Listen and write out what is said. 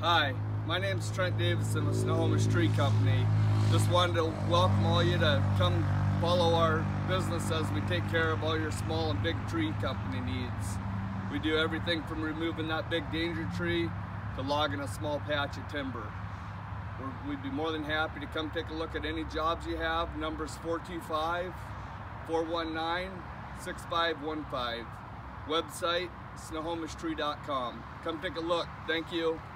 Hi, my name's Trent Davision with Snohomish Tree Company. Just wanted to welcome all you to come follow our business as we take care of all your small and big tree company needs. We do everything from removing that big danger tree to logging a small patch of timber. We'd be more than happy to come take a look at any jobs you have. Number's 425-419-6515. Website, snohomishtree.com. Come take a look. Thank you.